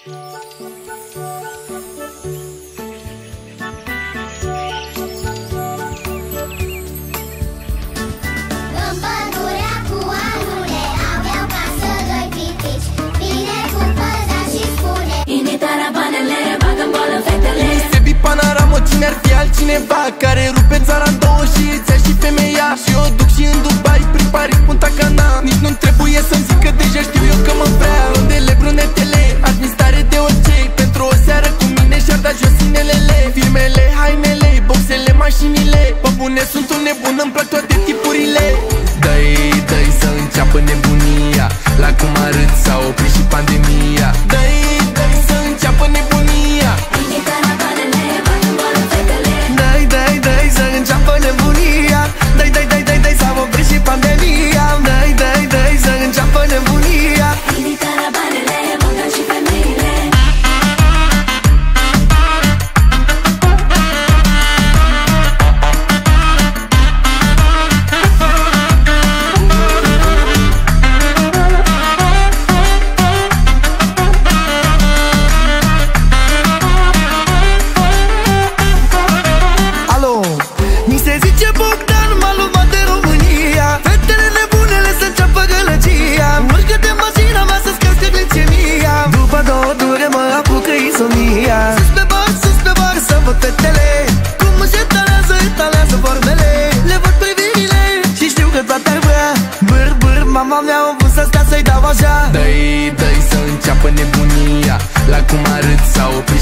Cine ar fi altcineva care rupe țara în două și îți ia și femeia și o duc și în Dubai, prin Paris, Punta Cana. Nici nu trebuie să-mi zic că deja știu eu că mă vrea. Rondele, brunetele, admistare de orice. Pentru o seară cu mine și-ar da jos inelele. Firmele, hainele, boxele, mașinile. Pe bune sunt un nebun, îmi plac toate tipurile. Dă-i, dă-i să înceapă nebunia. La cum arăt s-a oprit și pandemia. Dă-i, dă-i să înceapă nebunia. Să înceapă nebunia. Dai, dai, dai, dai, dai, s-a oprit și pandemia. Dai, dai, dai, să înceapă nebunia. Caravanele, băgăm și femeile. Sus pe bar, să văd fetele cum își etalează formele. Le văd privirile și știu că toate ar vrea. Bâr, bâr, mama mea o vârstă asta să-i dau așa. Dă-i, dă-i să înceapă nebunia. La cum arăt s-a oprit